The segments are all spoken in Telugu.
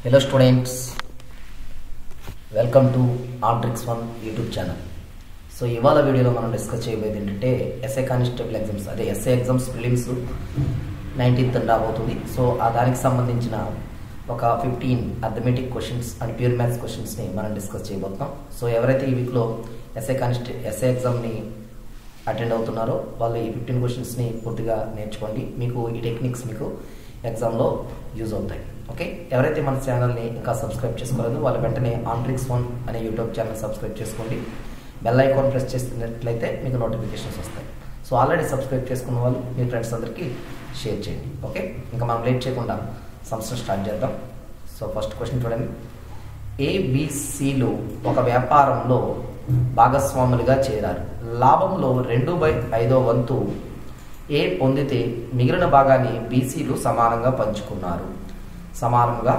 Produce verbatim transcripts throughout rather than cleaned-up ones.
Hello students, welcome to Artrix one YouTube channel. So ఇవాళ వీడియోలో మనం డిస్కస్ చేయబోయేది ఏంటంటే ఎస్ఐ కానిస్టేబుల్ ఎగ్జామ్స్ అదే ఎస్ఐ ఎగ్జామ్స్ ప్రిలిమ్స్ నైన్టీన్త్ రాబోతుంది. సో ఆ దానికి సంబంధించిన ఒక fifteen arithmetic questions and pure maths క్వశ్చన్స్ని మనం డిస్కస్ చేయబోతున్నాం. సో ఎవరైతే ఈ వీక్లో ఎస్ఐ కానిస్టే ఎస్ఐ ఎగ్జామ్ని అటెండ్ అవుతున్నారో వాళ్ళు ఈ ఫిఫ్టీన్ క్వశ్చన్స్ని పూర్తిగా నేర్చుకోండి. మీకు ఈ టెక్నిక్స్ మీకు ఎగ్జామ్లో యూజ్ అవుతాయి. ఓకే, ఎవరైతే మన ఛానల్ని ఇంకా సబ్స్క్రైబ్ చేసుకోలేదు వాళ్ళు వెంటనే ఆంట్రిక్స్ వన్ అనే యూట్యూబ్ ఛానల్ సబ్స్క్రైబ్ చేసుకోండి. బెల్ ఐకాన్ ప్రెస్ చేసినట్లయితే మీకు నోటిఫికేషన్స్ వస్తాయి. సో ఆల్రెడీ సబ్స్క్రైబ్ చేసుకున్న వాళ్ళు మీ ఫ్రెండ్స్ అందరికీ షేర్ చేయండి. ఓకే, ఇంకా మనం లేట్ చేయకుండా సంస్థ స్టార్ట్ చేద్దాం. సో ఫస్ట్ క్వశ్చన్ చూడండి. ఏబిసిలు ఒక వ్యాపారంలో భాగస్వాములుగా చేరారు. లాభంలో రెండు బై ఐదో వంతు ఏ పొందితే మిగిలిన భాగాన్ని బీసీలు సమానంగా పంచుకున్నారు. సమానంగా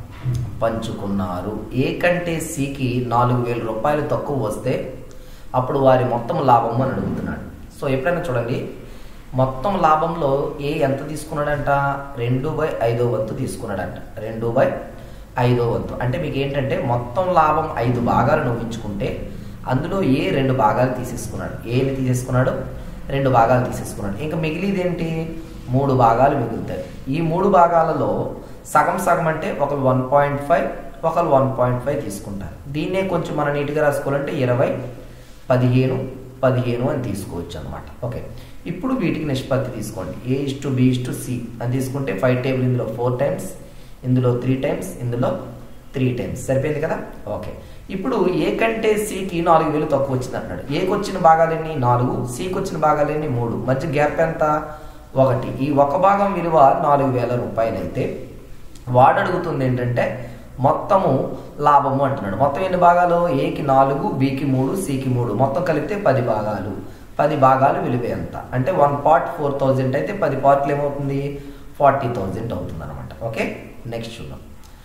పంచుకున్నారు. ఏ కంటే సికి నాలుగు వేల రూపాయలు తక్కువ వస్తే అప్పుడు వారి మొత్తం లాభం అని అడుగుతున్నాడు. సో ఎప్పుడైనా చూడండి, మొత్తం లాభంలో ఏ ఎంత తీసుకున్నాడంట, రెండు బై ఐదో వంతు తీసుకున్నాడంట. రెండు బై ఐదో వంతు అంటే మీకు ఏంటంటే మొత్తం లాభం ఐదు భాగాలు నవ్వించుకుంటే అందులో ఏ రెండు భాగాలు తీసేసుకున్నాడు. ఏని తీసేసుకున్నాడు, రెండు భాగాలు తీసేసుకున్నాడు. ఇంకా మిగిలిది ఏంటి, మూడు భాగాలు మిగులుతాయి. ఈ మూడు భాగాలలో సగం సగం అంటే ఒకరు వన్ పాయింట్ ఫైవ్ ఒకరు వన్ పాయింట్ ఫైవ్ తీసుకుంటారు. దీన్నే కొంచెం మనం నీట్గా రాసుకోవాలంటే ఇరవై పదిహేను పదిహేను అని తీసుకోవచ్చు అనమాట. ఓకే, ఇప్పుడు వీటికి నిష్పత్తి తీసుకోండి. A is to B is to C అని తీసుకుంటే ఫైవ్ టేబుల్ ఇందులో ఫోర్ టైమ్స్, ఇందులో త్రీ టైమ్స్, ఇందులో త్రీ టైమ్స్. సరిపోయింది కదా. ఓకే, ఇప్పుడు ఏ కంటే సికి నాలుగు వేలు తక్కువ వచ్చింది అంటాడు. ఏకి వచ్చిన భాగాలన్నీ నాలుగు, సికి వచ్చిన భాగాలన్నీ మూడు, మధ్య గ్యాప్ ఎంత, ఒకటి. ఈ ఒక భాగం విలువ నాలుగు వేల రూపాయలు అయితే వాడు అడుగుతుంది ఏంటంటే మొత్తము లాభము అంటున్నాడు. మొత్తం ఎన్ని భాగాలు, ఏకి నాలుగు, బికి మూడు, సికి మూడు, మొత్తం కలిపితే పది భాగాలు. పది భాగాలు విలువ ఎంత అంటే వన్ పార్ట్ ఫోర్ థౌజండ్ అయితే పది పార్ట్లు ఏమవుతుంది, ఫార్టీ థౌజండ్ అవుతుంది అనమాట. ఓకే, నెక్స్ట్ చూద్దాం.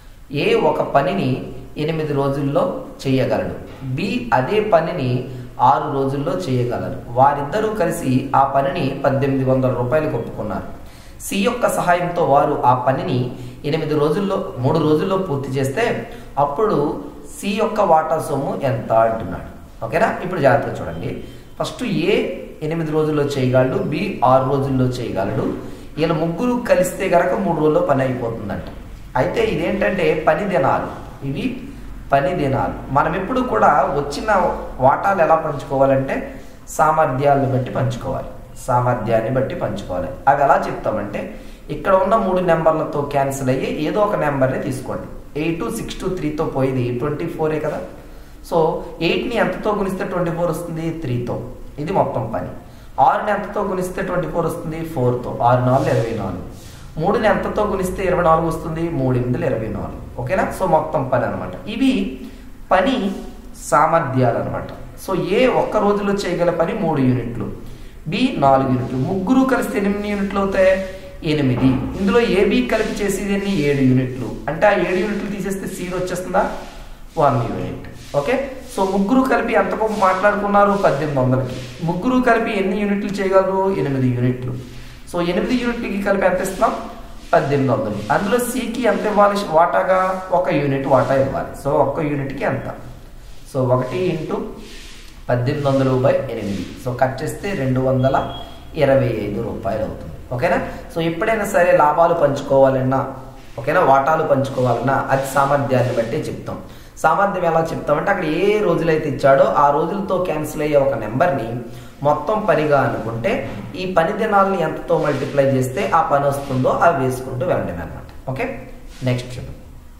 ఏ ఒక పనిని ఎనిమిది రోజుల్లో చేయగలడు, బి అదే పనిని ఆరు రోజుల్లో చేయగలరు. వారిద్దరూ కలిసి ఆ పనిని పద్దెనిమిది వందల రూపాయలకు ఒప్పుకున్నారు. సి యొక్క సహాయంతో వారు ఆ పనిని ఎనిమిది రోజుల్లో మూడు రోజుల్లో పూర్తి చేస్తే అప్పుడు సి యొక్క వాటా సొమ్ము ఎంత అంటున్నాడు. ఓకేనా, ఇప్పుడు జాగ్రత్తగా చూడండి. ఫస్ట్ ఏ ఎనిమిది రోజుల్లో చేయగలడు, బి ఆరు రోజుల్లో చేయగలడు. వీళ్ళ ముగ్గురు కలిస్తే గనక మూడు రోజుల్లో పని అయిపోతుందంట. అయితే ఇదేంటంటే పని దినాలు, ఇవి పని దినాలు. మనం ఎప్పుడు కూడా వచ్చిన వాటాలు ఎలా పంచుకోవాలంటే సామర్థ్యాలను బట్టి పంచుకోవాలి. సామర్థ్యాన్ని బట్టి పంచుకోవాలి. అవి ఎలా చెప్తామంటే ఇక్కడ ఉన్న మూడు నెంబర్లతో క్యాన్సిల్ అయ్యి ఏదో ఒక నెంబర్ని తీసుకోండి. ఎయిట్ సిక్స్ టు త్రీతో పోయింది ట్వంటీ ఫోరే కదా. సో ఎయిట్ని ఎంతతో గుణిస్తే ట్వంటీ ఫోర్ వస్తుంది, త్రీతో. ఇది మొత్తం పని. ఆరుని ఎంతతో గుణిస్తే ట్వంటీ ఫోర్ వస్తుంది, ఫోర్తో. ఆరు నాలుగు ఇరవై నాలుగు. మూడుని ఎంతతో గుణిస్తే ఇరవై నాలుగు వస్తుంది, మూడు ఎనిమిది ఇరవై నాలుగు. ఓకేనా, సో మొత్తం పని అనమాట. ఇవి పని సామర్థ్యాలు అనమాట. సో ఏ ఒక్క రోజులో చేయగల పని మూడు యూనిట్లు, బి నాలుగు యూనిట్లు. ముగ్గురు కలిస్తే ఎనిమిది యూనిట్లు అవుతాయి, ఎనిమిది. ఇందులో ఏబి కలిపి చేసేది ఎన్ని, ఏడు యూనిట్లు. అంటే ఆ ఏడు యూనిట్లు తీసేస్తే సీరో వచ్చేస్తుందా, వన్ యూనిట్. ఓకే, సో ముగ్గురు కలిపి ఎంతకు మాట్లాడుకున్నారు, పద్దెనిమిది వందలకి. ముగ్గురు కలిపి ఎన్ని యూనిట్లు చేయగలరు, ఎనిమిది యూనిట్లు. సో ఎనిమిది యూనిట్లకి కలిపి ఎంత ఇస్తున్నాం, పద్దెనిమిది వందలు. అందులో సికి ఎంత ఇవ్వాలి వాటాగా, ఒక యూనిట్ వాటా ఇవ్వాలి. సో ఒక్క యూనిట్కి ఎంత, సో ఒకటి ఇంటూ పద్దెనిమిది వందలు బై ఎనిమిది. సో కట్ చేస్తే రెండు వందల ఇరవై ఐదు రూపాయలు అవుతుంది. ఓకేనా, సో ఎప్పుడైనా సరే లాభాలు పంచుకోవాలన్నా, ఓకేనా, వాటాలు పంచుకోవాలన్నా అది సామర్థ్యాన్ని బట్టి చెప్తాం. సామర్థ్యం ఎలా చెప్తామంటే అక్కడ ఏ రోజులైతే ఇచ్చాడో ఆ రోజులతో క్యాన్సిల్ అయ్యే ఒక నెంబర్ని మొత్తం పనిగా అనుకుంటే ఈ పని దినాలని ఎంతతో మల్టిప్లై చేస్తే ఆ పని వస్తుందో అవి వేసుకుంటూ వెళ్ళడమే అనమాట. ఓకే, నెక్స్ట్ చూద్దాం.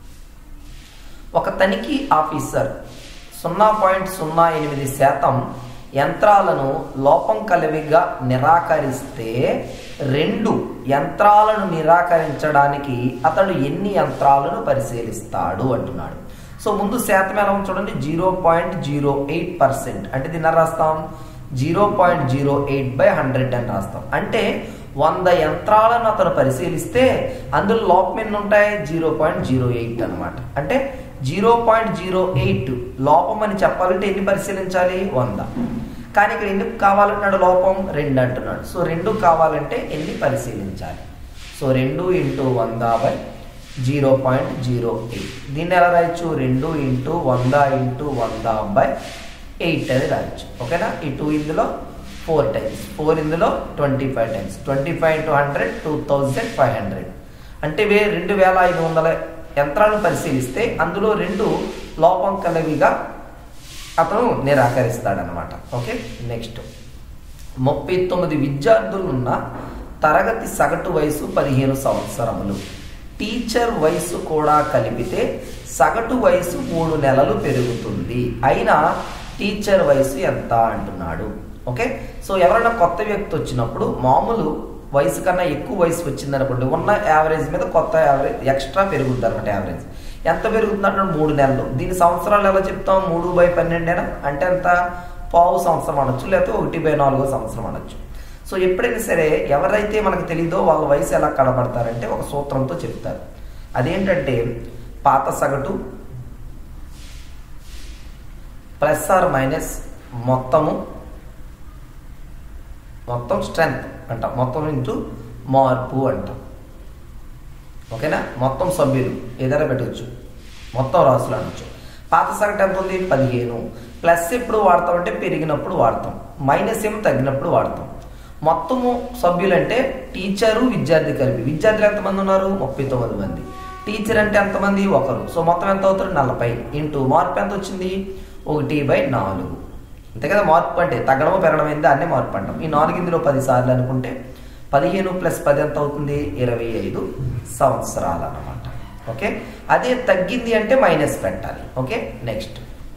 ఒక తనిఖీ ఆఫీసర్ సున్నా పాయింట్ సున్నా ఎనిమిది శాతం యంత్రాలను లోపం కలవిగా నిరాకరిస్తే రెండు యంత్రాలను నిరాకరించడానికి అతడు ఎన్ని యంత్రాలను పరిశీలిస్తాడు అంటున్నాడు. సో ముందు శాతం ఎలా చూడండి, zero point zero eight percent అంటే దీన్ని రాస్తాం zero point zero eight by hundred అని రాస్తాం. అంటే వంద యంత్రాలను అతను పరిశీలిస్తే అందులో లోపం ఎన్ని ఉంటాయి, జీరో పాయింట్ జీరో ఎయిట్ అనమాట. అంటే జీరో పాయింట్ జీరో ఎయిట్ లోపం అని చెప్పాలంటే ఎన్ని పరిశీలించాలి, వంద. కానీ ఇక్కడ ఎందుకు కావాలంటున్నాడు లోపం, రెండు అంటున్నాడు. సో రెండు కావాలంటే ఎన్ని పరిశీలించాలి, సో రెండు ఇంటూ వంద by zero point zero eight. దీన్ని ఎలా రాయొచ్చు? రెండు ఇంటూ వంద ఇంటూ వంద బై ఎయిట్ అని రాయొచ్చు. ఓకేనా? ఈ టూ ఇందులో ఫోర్ టైమ్స్, ఫోర్ ఇందులో twenty five times, twenty five into hundred two thousand five hundred. అంటే వే రెండు వేల ఐదు వందల యంత్రాలను పరిశీలిస్తే అందులో రెండు లోపం కలవిగా అతను నిరాకరిస్తాడనమాట. ఓకే, నెక్స్ట్ ముప్పై తొమ్మిది విద్యార్థులున్న తరగతి సగటు వయసు పదిహేను సంవత్సరములు. టీచర్ వయసు కూడా కలిపితే సగటు వయసు మూడు నెలలు పెరుగుతుంది. అయినా టీచర్ వయసు ఎంత అంటున్నాడు. ఓకే, సో ఎవరైనా కొత్త వ్యక్తి వచ్చినప్పుడు మామూలు వయసు కన్నా ఎక్కువ వయసు వచ్చింది అనుకోండి, ఉన్న యావరేజ్ మీద కొత్త యావరేజ్ ఎక్స్ట్రా పెరుగుతుంది అనమాట. యావరేజ్ ఎంత పెరుగుతుంది అంటే మూడు నెలలు. దీని సంవత్సరాలు ఎలా చెప్తాం? మూడు బై పన్నెండేనా అంటే ఎంత? పావు సంవత్సరం అనొచ్చు, లేకపోతే ఒకటి బై నాలుగో సంవత్సరం అనొచ్చు. సో ఎప్పుడైనా సరే ఎవరైతే మనకు తెలీదో వాళ్ళ వయసు ఎలా కనబడతారంటే ఒక సూత్రంతో చెప్తారు. అదేంటంటే పాత సగటు ప్లస్ ఆర్ మైనస్ మొత్తము మొత్తం స్ట్రెంత్ అంటాం, మొత్తం ఇంటూ మార్పు అంటాం. ఓకేనా? మొత్తం సభ్యులు ఏదైనా పెట్టవచ్చు, మొత్తం రాసులు అనొచ్చు. పాత సగటు ఎంత ఉంది? పదిహేను. ప్లస్ ఎప్పుడు వాడతాం అంటే పెరిగినప్పుడు వాడతాం, మైనస్ ఏమో తగ్గినప్పుడు వాడతాం. మొత్తము సభ్యులు అంటే టీచరు విద్యార్థి కలిపి. విద్యార్థులు ఎంతమంది ఉన్నారు? ముప్పై తొమ్మిది మంది. టీచర్ అంటే ఎంతమంది? ఒకరు. సో మొత్తం ఎంత అవుతుంది? నలభై. ఇంటూ మార్పు ఎంత వచ్చింది? ఒకటి బై నాలుగు. అంతే కదా? మార్పు అంటే తగ్గడమో పెరగడం అయింది, దాన్నే మార్పు అంటాం. ఈ నాలుగు ఇందులో పది సార్లు అనుకుంటే పదిహేను ప్లస్ పది ఎంత అవుతుంది? ఇరవై ఐదు సంవత్సరాలు అన్నమాట. ఓకే, అదే తగ్గింది అంటే మైనస్ పెట్టాలి. ఓకే, నెక్స్ట్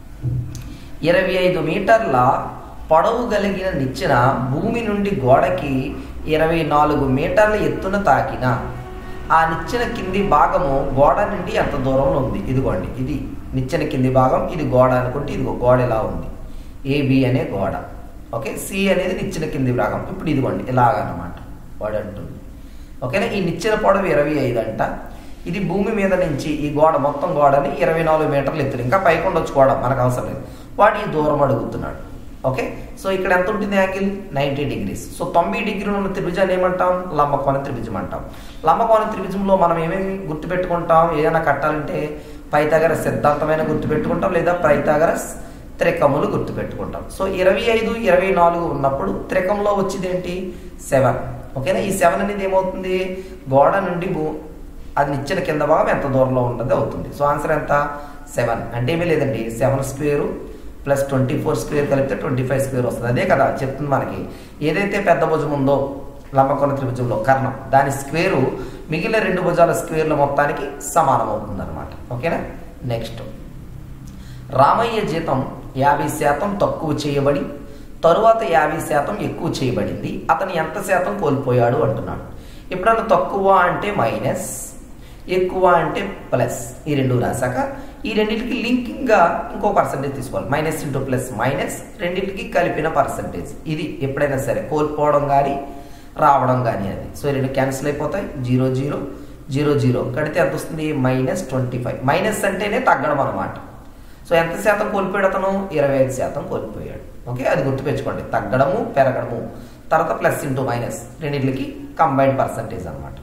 ఇరవై ఐదు మీటర్ల పొడవు కలిగిన నిచ్చెన భూమి నుండి గోడకి ఇరవై నాలుగు మీటర్ల ఎత్తున తాకిన ఆ నిచ్చెన కింది భాగము గోడ నుండి ఎంత దూరంలో ఉంది? ఇదిగోండి, ఇది నిచ్చెన కింది భాగం, ఇది గోడ అనుకుంటే ఇదిగో గోడ ఇలా ఉంది, ఏబి అనే గోడ. ఓకే, సి అనేది నిచ్చెన కింది భాగం. ఇప్పుడు ఇదిగోండి ఇలాగనమాట వాడు అంటుంది. ఓకేనా? ఈ నిచ్చెన పొడవు ఇరవై ఐదు అంట. ఇది భూమి మీద నుంచి ఈ గోడ మొత్తం గోడని ఇరవై నాలుగు మీటర్లు ఎత్తులు, ఇంకా పైకి ఉండొచ్చు గోడ, మనకు అవసరం లేదు. వాడు ఈ దూరం అడుగుతున్నాడు. ఓకే, సో ఇక్కడ ఎంత ఉంటుంది యాంగిల్? Ninety degrees. సో తొంభై డిగ్రీలు ఉన్న త్రిభుజాన్ని ఏమంటాం? లంబకోణ త్రిభుజం అంటాం. లంబకోణ త్రిభుజంలో మనం ఏమేమి గుర్తుపెట్టుకుంటాం? ఏదైనా కట్టాలంటే పైథాగరస్ సిద్ధాంతమైన గుర్తుపెట్టుకుంటాం, లేదా పైథాగరస్ త్రికములు గుర్తుపెట్టుకుంటాం. సో ఇరవై ఐదు ఇరవై నాలుగు ఉన్నప్పుడు త్రికంలో వచ్చేది ఏంటి? సెవెన్. ఓకేనా? ఈ సెవెన్ అనేది ఏమవుతుంది? గోడ నుండి భూ అది నిచ్చెన కింద భాగం ఎంత దూరంలో ఉంటుంది అవుతుంది. సో ఆన్సర్ ఎంత? సెవెన్. అంటే ఏమీ లేదండి, seven square plus twenty four square కలిపితే ట్వంటీ ఫైవ్ స్క్వేర్ వస్తుంది. అదే కదా చెప్తుంది మనకి. ఏదైతే పెద్ద భుజం ఉందో లంబకోణ త్రిభుజంలో కర్ణం, దాని స్క్వేరు మిగిలిన రెండు భుజాల స్క్వేర్ల మొత్తానికి సమానం అవుతుంది అనమాట. ఓకేనా? నెక్స్ట్ రామయ్య జీతం యాభై శాతం తక్కువ చేయబడి తరువాత యాభై శాతం ఎక్కువ చేయబడింది. అతను ఎంత శాతం కోల్పోయాడు అంటున్నాడు. ఎప్పుడన్నా తక్కువ అంటే మైనస్, ఎక్కువ అంటే ప్లస్. ఈ రెండు రాశాక ఈ రెండింటికి లింకింగ్గా ఇంకో పర్సంటేజ్ తీసుకోవాలి. మైనస్ ఇంటూ ప్లస్ మైనస్, రెండింటికి కలిపిన పర్సంటేజ్. ఇది ఎప్పుడైనా సరే కోల్పోవడం కానీ రావడం కానీ అది. సో ఈ రెండు క్యాన్సిల్ అయిపోతాయి. జీరో జీరో జీరో జీరో కడితే ఎంత వస్తుంది? Minus twenty five. మైనస్ అంటేనే తగ్గడం అనమాట. సో ఎంత శాతం కోల్పోయాడు అతను? ఇరవై ఐదు శాతం కోల్పోయాడు. ఓకే, అది గుర్తుపెట్టుకోండి. తగ్గడము పెరగడము, తర్వాత ప్లస్ ఇంటూ మైనస్, రెండింటికి కంబైన్డ్ పర్సంటేజ్ అనమాట.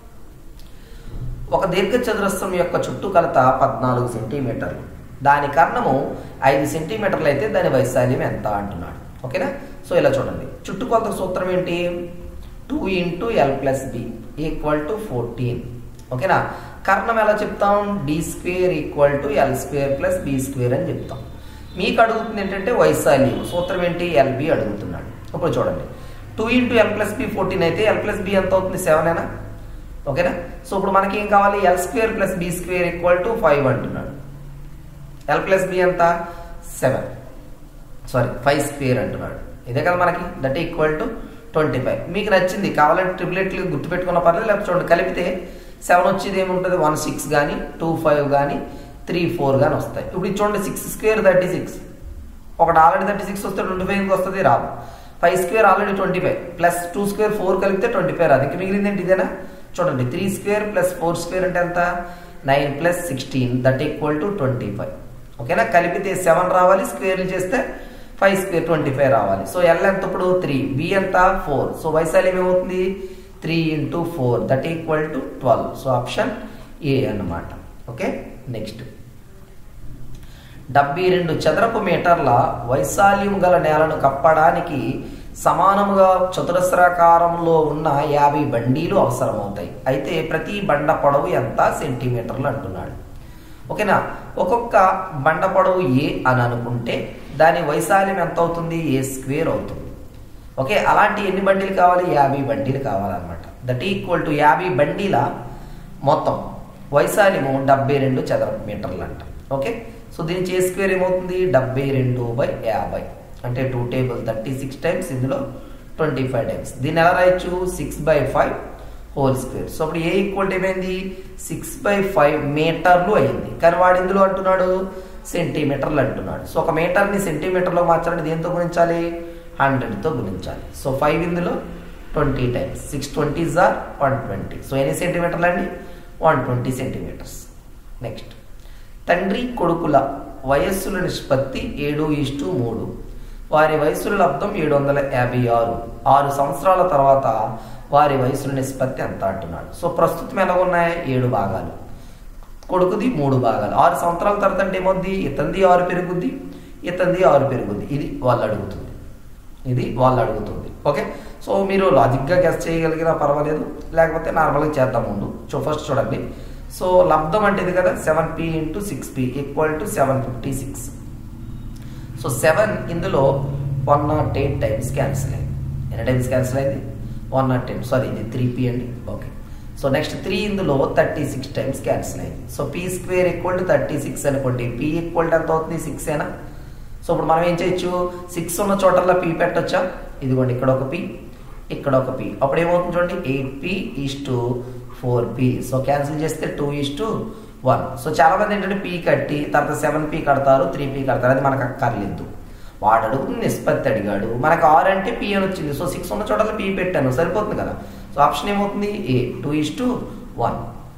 ఒక దీర్ఘ చతురస్రం యొక్క చుట్టుకొలత పద్నాలుగు సెంటీమీటర్లు. దాని కర్ణము ఐదు సెంటీమీటర్లు అయితే దాని వైశాల్యం ఎంత అంటున్నాడు. ఓకేనా? సో ఇలా చూడండి, చుట్టుకొలత సూత్రం ఏంటి? Two into L plus B equal to fourteen. ఓకేనా? కర్ణం ఎలా చెప్తాం? D square equal to L square plus B square అని చెప్తాం. మీకు అడుగుతుంది ఏంటంటే వైశాల్యం. సూత్రం ఏంటి? ఎల్బి అడుగుతున్నాడు. ఇప్పుడు చూడండి, two into L plus B fourteen అయితే ఎల్ ప్లస్ బి ఎంత అవుతుంది? సెవెన్ ఏనా? ఓకేనా? సో ఇప్పుడు మనకి ఏం కావాలి? L square plus B square equal to five అంటున్నాడు. ఎల్ ప్లస్ బి ఎంత? సెవెన్, సారీ ఫైవ్ స్క్వేర్ అంటున్నాడు. ఇదే కదా మనకి. That equal to twenty five. మీకు నచ్చింది కావాలంటే ట్రిపులెట్లు గుర్తుపెట్టుకున్న పర్లేదు, లేకపోతే చూడండి కలిపితే సెవెన్ వచ్చేది ఏముంటుంది? వన్ సిక్స్ కానీ టూ ఫైవ్ కానీ త్రీ ఫోర్ కానీ వస్తాయి. ఇప్పుడు ఇది చూడండి, సిక్స్ స్క్వేర్ థర్టీ సిక్స్, ఒకటి ఆల్రెడీ థర్టీ సిక్స్ వస్తే ట్వంటీ ఫైవ్కి వస్తుంది, రాదు. Five square already twenty five plus two square four కలిపితే ట్వంటీ ఫైవ్ రాదు. ఇంక మిగిలింది ఏంటి? ఇదేనా? చూడండి, three square plus four square అంటే ఎంత? Nine plus sixteen that equal to twenty five. ఓకేనా? కలిపితే సెవెన్ రావాలి, స్క్వేర్లు చేస్తే ఫైవ్ స్క్వేర్ ట్వంటీ ఫైవ్ రావాలి. సో ఎల్ ఎంత ఇప్పుడు? త్రీ. బి ఎంత? ఫోర్. సో వైశాల్యం ఏమవుతుంది? Three into four that equal to twelve. So option A అన్నమాట. ఓకే, నెక్స్ట్ డెబ్బై రెండు చదరపు మీటర్ల వైశాల్యం గల నేలను కప్పడానికి సమానముగా చతురస్రాకారంలో ఉన్న యాభై బండీలు అవసరమవుతాయి. అయితే ప్రతి బండ పొడవు ఎంత సెంటీమీటర్లు అంటున్నాడు. ఓకేనా, ఒక్కొక్క బండ పొడవు ఏ అని అనుకుంటే దాని వైశాల్యం ఎంత అవుతుంది? ఏ స్క్వేర్ అవుతుంది. ఓకే, అలాంటి ఎన్ని బండీలు కావాలి? యాభై బండీలు కావాలన్నమాట. దట్ ఈక్వల్ టు యాభై బండీల మొత్తం వైశాల్యము డెబ్బై రెండు చదరపు మీటర్లు అంట. ఓకే, సో దీని చే స్క్వేర్ ఏమవుతుంది? డెబ్బై రెండు బై యాభై అంటే two table thirty six times, ఇందులో ట్వంటీ ఫైవ్ టైమ్స్. దీన్ని ఎలా రాయొచ్చు? Six by five whole square. So అప్పుడు ఏ ఈక్వల్ టు ఏమైంది? సిక్స్ బై ఫైవ్ మీటర్లు అయింది. కానీ వాడు ఇందులో అంటున్నాడు సెంటీమీటర్లు అంటున్నాడు. సో ఒక మీటర్ని సెంటీమీటర్లో మార్చాలంటే దేంతో గుణించాలి? హండ్రెడ్తో గుణించాలి. సో ఫైవ్ ఇందులో ట్వంటీ టైమ్స్, సిక్స్ ట్వంటీ జార్ వన్ ట్వంటీ. సో ఎన్ని సెంటీమీటర్లు అండి? One twenty centimetres. నెక్స్ట్ తండ్రి కొడుకుల వయస్సుల నిష్పత్తి ఏడు ఈస్టు మూడు. వారి వయసుల లబ్ధం ఏడు వందల యాభై ఆరు. ఆరు సంవత్సరాల తర్వాత వారి వయసుల నిష్పత్తి ఎంత అంటున్నాడు. సో ప్రస్తుతం ఎలా ఉన్నాయి? ఏడు భాగాలు, కొడుకుది మూడు భాగాలు. ఆరు సంవత్సరాల తర్వాత అంటే ఏమవుద్ది? ఇతంది ఆరు పెరుగుద్ది, ఇతంది ఆరు పెరుగుద్ది. ఇది వాళ్ళు అడుగుతుంది, ఇది వాళ్ళు అడుగుతుంది. ఓకే, సో మీరు లాజిక్గా గెస్ చేయగలిగినా పర్వాలేదు, లేకపోతే నార్మల్గా చేద్దాం ముందు. సో ఫస్ట్ చూడండి. సో లబ్ధం అంటే ఇది కదా, seven P into six P equal to seven fifty six. So seven ఇందులో one naught eight times cancel అయింది. ఎన్ని టైమ్స్ క్యాన్సిల్ అయింది? One naught eight. సారీ, ఇది త్రీ పీ అండి. ఓకే, సో నెక్స్ట్ త్రీ ఇందులో థర్టీ సిక్స్ టైమ్స్ క్యాన్సిల్ అయింది. So P square equal to thirty six అనుకోండి. పీ ఈక్వల్ టు ఎంత అవుతుంది? సిక్స్ ఏనా? సో ఇప్పుడు మనం ఏం చేయొచ్చు? సిక్స్ ఉన్న చోటల్లో పీ పెట్టొచ్చా? ఇదిగోండి, ఇక్కడ ఒక పీ, ఇక్కడ ఒక పీ. అప్పుడు ఏమవుతుంది చూడండి? Eight P is to four P. So cancel చేస్తే two is to one. So చాలా మంది ఏంటంటే పీ కట్టి తర్వాత సెవెన్ పీ కడతారు, త్రీ పీ కడతారు. అది మనకు అక్కర్లేదు. వాడు అడుగుతుంది నిష్పత్తి అడిగాడు, మనకు ఆరు అంటే పీ అని వచ్చింది. సో సిక్స్ ఉన్న చోటల్లో పీ పెట్టాను, సరిపోతుంది కదా. సో ఆప్షన్ ఏమవుతుంది? A, two is to one.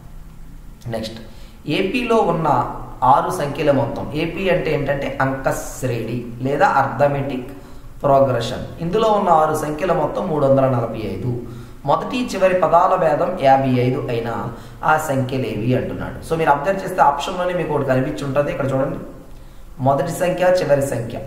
Next ఏపీలో ఉన్న ఆరు సంఖ్యల మొత్తం. ఏపీ అంటే ఏంటంటే అంక శ్రేణి లేదా అర్థమెటిక్ ప్రోగ్రెషన్. ఇందులో ఉన్న ఆరు సంఖ్యల మొత్తం మూడు వందల నలభై ఐదు. మొదటి చివరి పదాల భేదం యాభై ఐదు అయినా ఆ సంఖ్యలు ఏవి అంటున్నాడు. సో మీరు అబ్జర్వ్ చేస్తే ఆప్షన్లోనే మీకు ఒకటి కనిపించి ఉంటుంది. ఇక్కడ చూడండి, మొదటి సంఖ్య చివరి సంఖ్య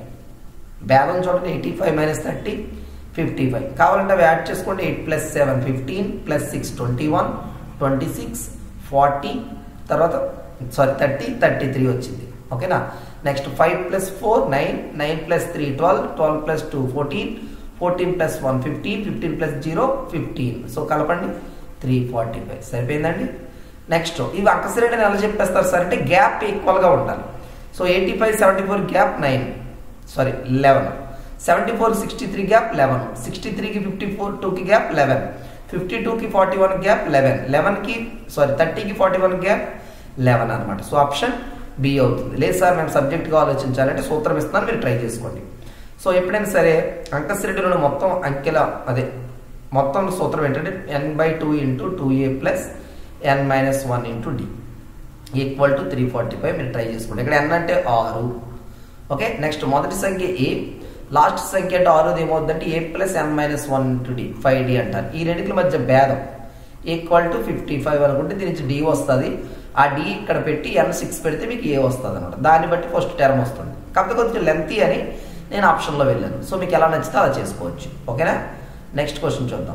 భేదం చూడండి. Eighty five minus thirty fifty five. కావాలంటే అవి యాడ్ చేసుకోండి. Eight plus seven fifteen, plus six twenty one, twenty six forty, తర్వాత సారీ థర్టీ థర్టీ త్రీ వచ్చింది. ఓకేనా, next five plus four nine, nine plus three twelve, twelve plus two fourteen, fourteen plus one fifteen, fifteen plus zero fifteen. So కలపండి, త్రీ ఫార్టీ ఫైవ్. సరిపోయిందండి. నెక్స్ట్ ఇవి అంకశ్రేణిని ఎలా చెప్పేస్తారు సార్ అంటే గ్యాప్ ఈక్వల్గా ఉండాలి. So eighty five seventy four gap nine sorry eleven, seventy four sixty three gap eleven, sixty త్రీకి ఫిఫ్టీ ఫోర్ టూకి గ్యాప్ లెవెన్, ఫిఫ్టీ టూకి ఫార్టీ వన్ గ్యాప్ లెవెన్, లెవెన్కి సారీ థర్టీకి ఫార్టీ వన్ గ్యాప్ లెవెన్ అనమాట. సో ఆప్షన్ బి అవుతుంది. లేదు సార్ మేము సబ్జెక్ట్గా ఆలోచించాలంటే సూత్రం ఇస్తున్నాను, మీరు ట్రై చేసుకోండి. సో ఎప్పుడైనా సరే అంకశ్రేణిలోని మొత్తం అంకెల అదే మొత్తం సూత్రం ఏంటంటే N by two into two A plus N minus one into D equal to three forty five. మీరు ట్రై చేసుకోండి. ఇక్కడ ఎన్ అంటే ఆరు. ఓకే, నెక్స్ట్ మొదటి సంఖ్య ఏ, లాస్ట్ సంఖ్య అంటే ఆరుది ఏమవుతుందంటే A plus N minus one into D, five D అంటారు. ఈ రెండింటి మధ్య భేదం ఈక్వల్ టు ఫిఫ్టీ ఫైవ్ అనుకుంటే దీని నుంచి డి వస్తుంది. ఆ డి ఇక్కడ పెట్టి ఎన్ సిక్స్ పెడితే మీకు ఏ వస్తుంది అనమాట. దాన్ని బట్టి ఫస్ట్ టర్మ్ వస్తుంది. కాకపోతే కొంచెం లెంతీ అని నేను ఆప్షన్లో వెళ్ళాను. సో మీకు ఎలా నచ్చితే అలా చేసుకోవచ్చు. ఓకేనా, నెక్స్ట్ క్వశ్చన్ చూద్దాం.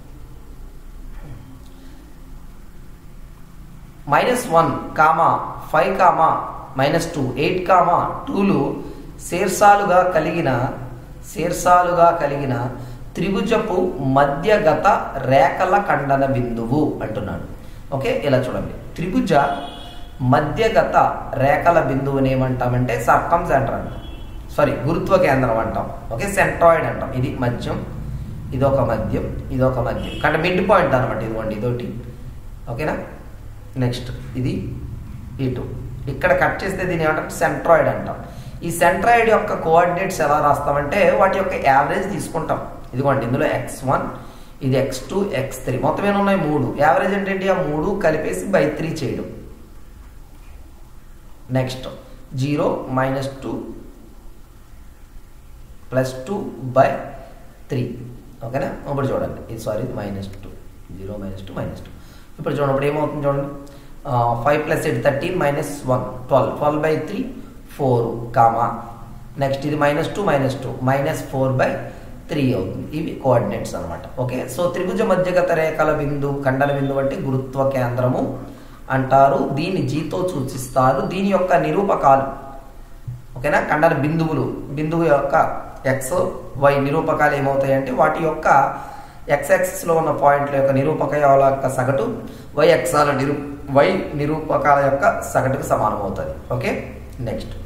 Minus one comma five comma minus two, eight comma టూలు శీర్షాలుగా కలిగిన శీర్షాలుగా కలిగిన త్రిభుజపు మధ్యగత రేఖల ఖండన బిందువు అంటున్నాడు. ఓకే, ఇలా చూడండి. త్రిభుజ మధ్యగత రేఖల బిందువుని ఏమంటామంటే సర్కమ్ సెంటర్ అంటాం, సారీ గురుత్వ కేంద్రం అంటాం. ఓకే, సెంట్రాయిడ్ అంటాం. ఇది మధ్యం, ఇదొక మధ్యం, ఇదొక మధ్యం, అంటే మిడ్ పాయింట్ అనమాట. ఇదిగోండి ఇదొకటి. ఓకేనా, నెక్స్ట్ ఇది ఇటు ఇక్కడ కట్ చేస్తే దీన్ని ఏమంటాం సెంట్రాయిడ్ అంటాం. ఈ సెంట్రాయిడ్ యొక్క కోఆర్డినేట్స్ ఎలా రాస్తామంటే వాటి యొక్క యావరేజ్ తీసుకుంటాం. ఇదిగోండి ఇందులో ఎక్స్ వన్, ఇది ఎక్స్ టూ, ఎక్స్ త్రీ, మొత్తం ఏమున్నాయి మూడు. యావరేజ్ అంటే ఏంటి? ఆ మూడు కలిపేసి బై త్రీ చేయడం. Next zero minus two plus two by three. ఓకేనా, ఇప్పుడు చూడండి ఇది సారీ ఇది minus two, zero minus two minus two. ఇప్పుడు చూడండి ఇప్పుడు ఏమవుతుంది చూడండి, five plus eight thirteen minus one twelve twelve by three four comma next ఇది minus two minus two minus four by three అవుతుంది. ఇవి కోఆర్డినేట్స్ అనమాట. ఓకే, సో త్రిభుజ మధ్యగత రేఖల బిందు ఖండన బిందువు అంటే గురుత్వ కేంద్రము అంటారు. దీన్ని జీతో సూచిస్తారు. దీని యొక్క నిరూపకాలు ఓకేనా, ఖండన బిందువులు బిందువు యొక్క ఎక్స్ వై నిరూపకాలు ఏమవుతాయి అంటే వాటి యొక్క ఎక్స్ యాక్సిస్లో ఉన్న పాయింట్ల యొక్క నిరూపకాల యొక్క సగటు వై ఎక్సాల నిరూ వై నిరూపకాల యొక్క సగటుకు సమానం అవుతుంది. ఓకే, నెక్స్ట్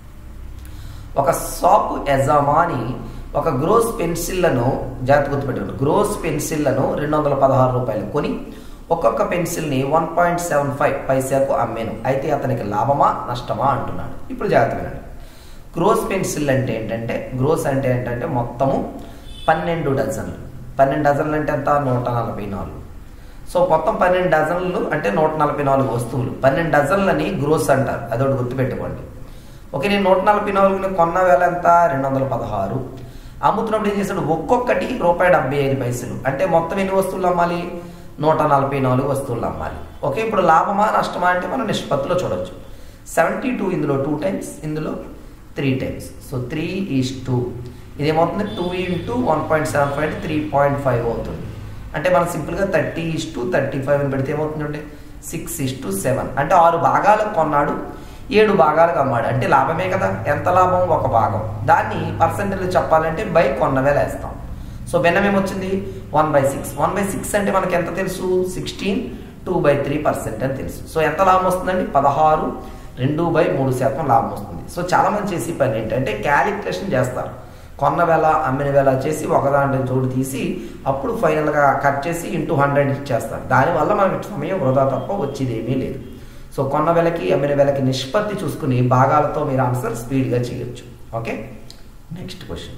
ఒక షాపు యజమాని ఒక గ్రోస్ పెన్సిళ్లను జాగ్రత్త గుర్తుపెట్టుకోండి. గ్రోస్ పెన్సిళ్లను రెండు వందల పదహారు రూపాయలు కొని ఒక్కొక్క పెన్సిల్ని వన్ పాయింట్ సెవెన్ ఫైవ్ పైసాకు అమ్మాను. అయితే అతనికి లాభమా నష్టమా అంటున్నాడు. ఇప్పుడు జాగ్రత్త వినండి. గ్రోస్ పెన్సిల్ అంటే ఏంటంటే గ్రోస్ అంటే ఏంటంటే మొత్తము పన్నెండు డజన్లు. పన్నెండు డజన్లు అంటే ఎంత? నూట నలభై నాలుగు. సో మొత్తం పన్నెండు డజన్లు అంటే నూట నలభై నాలుగు వస్తువులు. పన్నెండు డజన్లని గ్రోస్ అంటారు, అదొకటి గుర్తుపెట్టుకోండి. ఓకే, నేను నూట నలభై నాలుగుని కొన్న వేల ఎంత? రెండు వందల పదహారు. అమ్ముతున్నప్పుడు ఏం చేశాడు? ఒక్కొక్కటి రూపాయి డెబ్బై ఐదు పైసలు. అంటే మొత్తం ఎన్ని వస్తువులు అమ్మాలి? నూట నలభై నాలుగు వస్తువులు అమ్మాలి. ఓకే, ఇప్పుడు లాభమా నష్టమా అంటే మనం నిష్పత్తిలో చూడొచ్చు. సెవెంటీ టూ ఇందులో టూ టైమ్స్, ఇందులో three times. So three is two. ఇదేమవుతుంది? Two into one point seven five అంటే త్రీ పాయింట్ ఫైవ్ అవుతుంది. అంటే మనం సింపుల్గా thirty is to thirty five అని పెడితే ఏమవుతుందంటే సిక్స్ ఈజ్ టు సెవెన్. అంటే ఆరు భాగాలకు కొన్నాడు, ఏడు భాగాలకు అమ్మాడు. అంటే లాభమే కదా. ఎంత లాభం? ఒక భాగం. దాన్ని పర్సెంటేజ్ చెప్పాలంటే బై కొన్నవేల వేస్తాం. సో భిన్నం ఏమొచ్చింది? One by six. One by six అంటే మనకి ఎంత తెలుసు? Sixteen two by three percent అని తెలుసు. సో ఎంత లాభం వస్తుందండి? పదహారు రెండు బై మూడు శాతం లాభం వస్తుంది. సో చాలా మంది చేసి పని ఏంటంటే క్యాలిక్యులేషన్ చేస్తారు. కొన్న వేల అమ్మిన వేల చేసి ఒకదాంట్లో చోటు తీసి అప్పుడు ఫైనల్గా కట్ చేసి ఇంటూ హండ్రెడ్ ఇచ్చేస్తారు. దానివల్ల మనకి సమయం వృధా తప్ప వచ్చేది ఏమీ లేదు. సో కొన్న వేలకి అమ్మిన వేలకి నిష్పత్తి చూసుకుని భాగాలతో మీరు ఆన్సర్ స్పీడ్గా చేయొచ్చు. Okay, next question.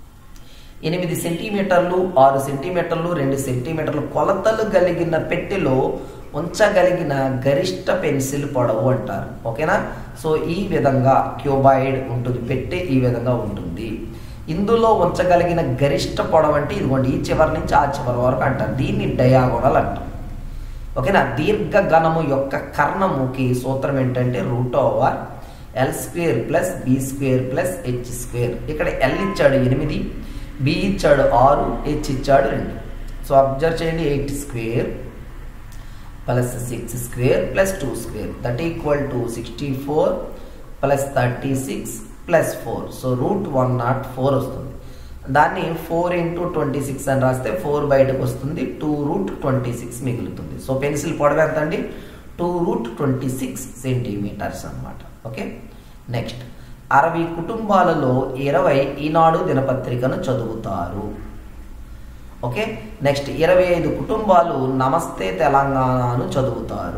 ఎనిమిది సెంటీమీటర్లు ఆరు సెంటీమీటర్లు రెండు సెంటీమీటర్లు కొలతలు కలిగిన పెట్టెలో ఉంచగలిగిన గరిష్ట పెన్సిల్ పొడవు అంటారు. ఓకేనా, సో ఈ విధంగా క్యూబాయిడ్ ఉంటుంది, పెట్టె ఈ విధంగా ఉంటుంది. ఇందులో ఉంచగలిగిన గరిష్ట పొడవు అంటే ఇదిగోండి ఈ చివరి నుంచి ఆ చివరి వరకు అంటారు. దీన్ని డయాగోనల్ అంటారు. ఓకేనా, దీర్ఘగణము యొక్క కర్ణముకి సూత్రం ఏంటంటే root over L square plus B square plus H square. ఇక్కడ ఎల్ ఇచ్చాడు ఎనిమిది, బి ఇచ్చాడు ఆరు, హెచ్ ఇచ్చాడు రెండు. సో అబ్జర్వ్ చేయండి, eight square plus six square plus two square that equal to sixty four plus thirty six plus four. So root one nought four వస్తుంది. దాన్ని ఫోర్ ఇంటూ ట్వంటీ సిక్స్ అని రాస్తే ఫోర్ బయటకు వస్తుంది, టూ రూట్ ట్వంటీ సిక్స్ మిగులుతుంది. సో పెన్సిల్ పొడవు ఎంత అండి? Two root twenty six centimetres అనమాట. ఓకే, నెక్స్ట్ అరవై కుటుంబాలలో ఇరవై ఈనాడు దినపత్రికను చదువుతారు. ఓకే, నెక్స్ట్ ఇరవై ఐదు కుటుంబాలు నమస్తే తెలంగాణను చదువుతారు.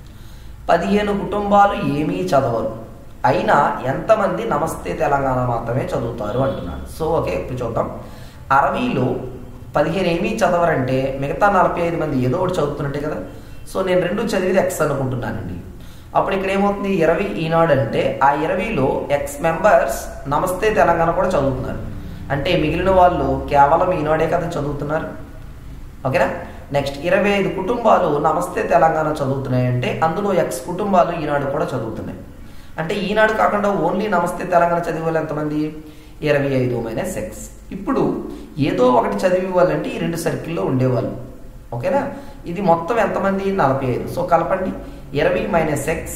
పదిహేను కుటుంబాలు ఏమీ చదవరు. అయినా ఎంతమంది నమస్తే తెలంగాణ మాత్రమే చదువుతారు అంటున్నాడు. సో ఓకే, ఇప్పుడు చూద్దాం. అరవైలో పదిహేను ఏమీ చదవరంటే మిగతా నలభై ఐదు మంది ఏదో ఒకటి చదువుతున్నట్టే కదా. సో నేను రెండు చదివిది ఎక్స్ అనుకుంటున్నానండి. అప్పుడు ఇక్కడ ఏమవుతుంది? ఇరవై ఈనాడు అంటే ఆ ఇరవైలో ఎక్స్ మెంబర్స్ నమస్తే తెలంగాణ కూడా చదువుతున్నారు. అంటే మిగిలిన వాళ్ళు కేవలం ఈనాడే కదా చదువుతున్నారు. ఓకేనా, నెక్స్ట్ ఇరవై ఐదు కుటుంబాలు నమస్తే తెలంగాణ చదువుతున్నాయంటే అందులో ఎక్స్ కుటుంబాలు ఈనాడు కూడా చదువుతున్నాయి. అంటే ఈనాడు కాకుండా ఓన్లీ నమస్తే తెలంగాణ చదివే వాళ్ళు ఎంతమంది? ఇరవై ఐదు మైనస్ ఎక్స్. ఇప్పుడు ఏదో ఒకటి చదివే వాళ్ళంటే ఈ రెండు సర్కిల్లో ఉండేవాళ్ళు. ఓకేనా, ఇది మొత్తం ఎంతమంది? నలభై ఐదు. సో కలపండి, ఇరవై minus X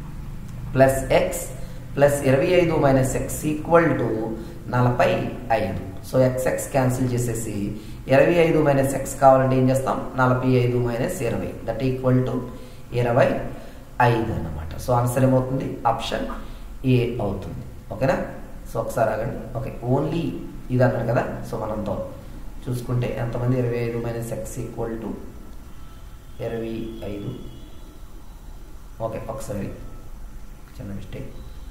plus X plus ఇరవై ఐదు మైనస్ ఎక్స్ ఈక్వల్ టు నలభై ఐదు. సో ఎక్స్ ఎక్స్ క్యాన్సిల్ చేసేసి ఇరవై ఐదు మైనస్ ఎక్స్ కావాలంటే ఏం చేస్తాం? నలభై ఐదు మైనస్ ఇరవై దట్ ఈక్వల్ టు ఇరవై ఐదు అనమాట. సో ఆన్సర్ ఏమవుతుంది? ఆప్షన్ ఏ అవుతుంది. ఓకేనా, సో ఒకసారి ఆగండి. ఓకే, ఓన్లీ ఇది అన్నాడు కదా. సో మనంతో చూసుకుంటే ఎంతమంది? ఇరవై ఐదు మైనస్ ఎక్స్ ఈక్వల్ టు ఇరవై ఐదు. ఓకే, ఒకసారి చిన్న మిస్టేక్.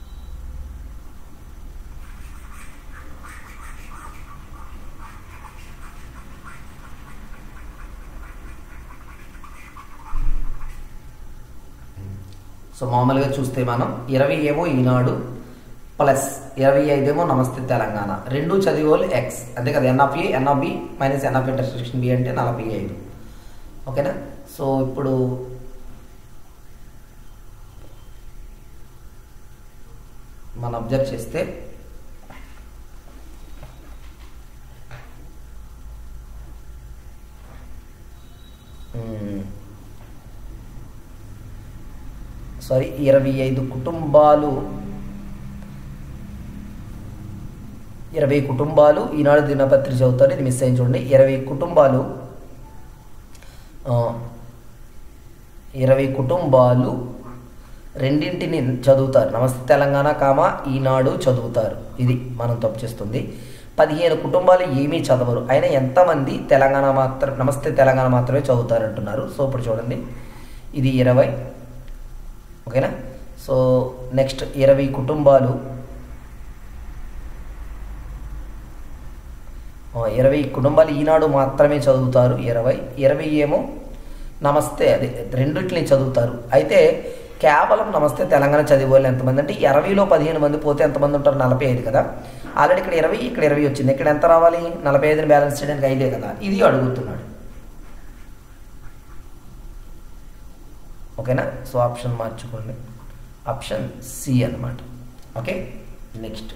సో మామూలుగా చూస్తే మనం ఇరవై ఏమో ఈనాడు ప్లస్ ఇరవై ఐదు ఏమో నమస్తే తెలంగాణ, రెండు చదివే వాళ్ళు ఎక్స్ అంతే కదా. N of A N of B minus N of intersection B అంటే నలభై ఐదు. ఓకేనా, సో ఇప్పుడు మనం అబ్జర్వ్ చేస్తే సారీ ఇరవై ఐదు కుటుంబాలు ఇరవై కుటుంబాలు ఈనాడు దినపత్రిక చదువుతారు. ఇది మిస్ అయింది చూడండి. ఇరవై కుటుంబాలు ఇరవై కుటుంబాలు రెండింటిని చదువుతారు. నమస్తే తెలంగాణ కామా ఈనాడు చదువుతారు. ఇది మనం తప్పు చేస్తుంది. పదిహేను కుటుంబాలు ఏమీ చదవరు, అయినా ఎంతమంది తెలంగాణ మాత్రం నమస్తే తెలంగాణ మాత్రమే చదువుతారు అంటున్నారు. సో ఇప్పుడు చూడండి, ఇది ఇరవై, ఓకేనా. సో నెక్స్ట్ ఇరవై కుటుంబాలు ఇరవై కుటుంబాలు ఈనాడు మాత్రమే చదువుతారు. ఇరవై ఇరవై ఏమో నమస్తే అదే రెండిటిని చదువుతారు. అయితే కేవలం నమస్తే తెలంగాణ చదివే వాళ్ళు ఎంతమంది అంటే ఇరవైలో పదిహేను మంది పోతే ఎంతమంది ఉంటారు? నలభై ఐదు కదా. ఆల్రెడీ ఇక్కడ ఇరవై ఇక్కడ ఇరవై వచ్చింది. ఇక్కడ ఎంత రావాలి? నలభై ఐదుని బ్యాలెన్స్ చేయడానికి ఐదే కదా. ఇది అడుగుతున్నాడు, ఓకేనా. సో ఆప్షన్ మార్చుకోండి, ఆప్షన్ సి అన్నమాట. ఓకే. నెక్స్ట్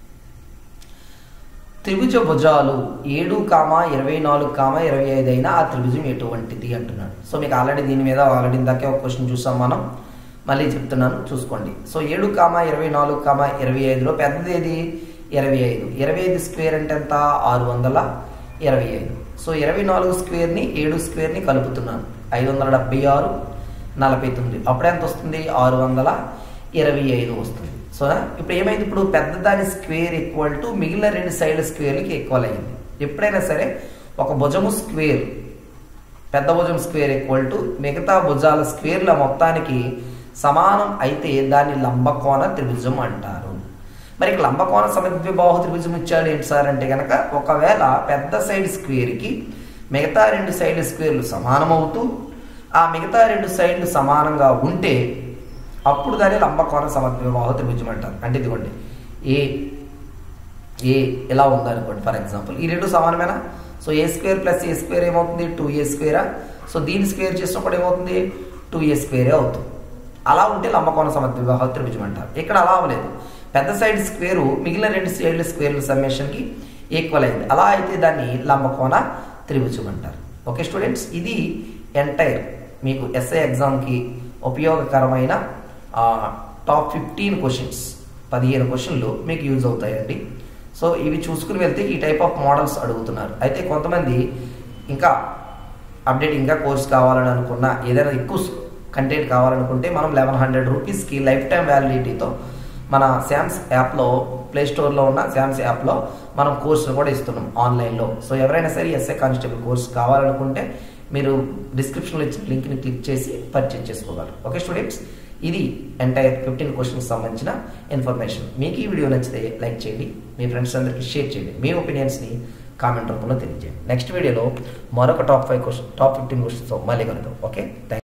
త్రిభుజ భుజాలు ఏడు కామా ఇరవై నాలుగు కామా ఇరవై ఐదు అయినా ఆ త్రిభుజం ఎటువంటిది అంటున్నాడు. సో మీకు ఆల్రెడీ దీని మీద ఆల్రెడీ ఇందాకే ఒక క్వశ్చన్ చూసాం మనం, మళ్ళీ చెప్తున్నాను చూసుకోండి. సో ఏడు కామా ఇరవై నాలుగు కామా ఇరవై ఐదులో పెద్దది ఏది? ఇరవై ఐదు. ఇరవై ఐదు స్క్వేర్ అంటే ఎంత? ఆరు వందల ఇరవై ఐదు. సో ఇరవై నాలుగు స్క్వేర్ని ఏడు స్క్వేర్ని కలుపుతున్నాను. ఐదు వందల డెబ్బై ఆరు నలభై తొమ్మిది అప్పుడు ఎంత వస్తుంది? ఆరు వందల ఇరవై ఐదు వస్తుంది. సో ఇప్పుడు ఏమైంది? ఇప్పుడు పెద్దదాని స్క్వేర్ ఈక్వల్ టు మిగిలిన రెండు సైడ్ స్క్వేర్లకి ఈక్వల్ అయింది. ఎప్పుడైనా సరే ఒక భుజము స్క్వేర్, పెద్ద భుజం స్క్వేర్ ఈక్వల్ టు మిగతా భుజాల స్క్వేర్ల మొత్తానికి సమానం అయితే దాన్ని లంబకోణ త్రిభుజం అంటారు. మరి ఇక్కడ లంబకోణ సమద్విబాహు త్రిభుజం ఇచ్చాడు ఏంటి సార్ అంటే కనుక, ఒకవేళ పెద్ద సైడ్ స్క్వేర్కి మిగతా రెండు సైడ్ స్క్వేర్లు సమానమవుతూ ఆ మిగతా రెండు సైడ్లు సమానంగా ఉంటే అప్పుడు దాన్ని లంబకోణ సమద్విబాహు త్రిభుజం అంటారు. అంటే ఇదిగోండి, ఏ ఏ ఇలా ఉందనుకోండి ఫర్ ఎగ్జాంపుల్, ఈ రెండు సమానమేనా? So A square plus A square ఏమవుతుంది? టూ ఏ స్క్వేరా. సో దీని స్క్వేర్ చేసినప్పుడు ఏమవుతుంది? టూ ఏ స్క్వేరే అవుతుంది. అలా ఉంటే లంబకోణ సమద్విబాహు త్రిభుజం అంటారు. ఇక్కడ అలా అవ్వలేదు, పెద్ద సైడ్ స్క్వేరు మిగిలిన రెండు సైడ్ల స్క్వేర్ల సమ్మేషన్కి ఈక్వల్ అయింది. అలా అయితే దాన్ని లంబకోణ త్రిభుజం అంటారు. ఓకే స్టూడెంట్స్, ఇది ఎంటైర్ మీకు ఎస్ఐ ఎగ్జామ్కి ఉపయోగకరమైన టాప్ ఫిఫ్టీన్ క్వశ్చన్స్, పదిహేను క్వశ్చన్లు మీకు యూజ్ అవుతాయండి. సో ఇవి చూసుకుని వెళ్తే ఈ టైప్ ఆఫ్ మోడల్స్ అడుగుతున్నారు. అయితే కొంతమంది ఇంకా అప్డేట్ ఇంకా కోర్స్ కావాలని అనుకున్నా, ఏదైనా ఎక్కువ కంటెంట్ కావాలనుకుంటే మనం లెవెన్ హండ్రెడ్ రూపీస్కి లైఫ్ టైం వ్యాలిడిటీతో మన శామ్స్ యాప్లో, ప్లే స్టోర్లో ఉన్న శామ్స్ యాప్లో మనం కోర్సును కూడా ఇస్తున్నాం ఆన్లైన్లో. సో ఎవరైనా సరే ఎస్ఐ కానిస్టేబుల్ కోర్స్ కావాలనుకుంటే మీరు డిస్క్రిప్షన్లో ఇచ్చిన లింక్ని క్లిక్ చేసి పర్చేజ్ చేసుకోగలరు. ఓకే స్టూడెంట్స్, ఇది ఎంటైర్ ఫిఫ్టీన్ క్వశ్చన్స్ సంబంధించిన ఇన్ఫర్మేషన్. మీకు ఈ వీడియో నచ్చితే లైక్ చేయండి, మీ ఫ్రెండ్స్ అందరికీ షేర్ చేయండి, మీ ఒపీనియన్స్ని కామెంట్ రూపంలో తెలియజేయండి. నెక్స్ట్ వీడియోలో మరొక top five question top fifteen questions మళ్ళీ కలుద్దాం. ఓకే.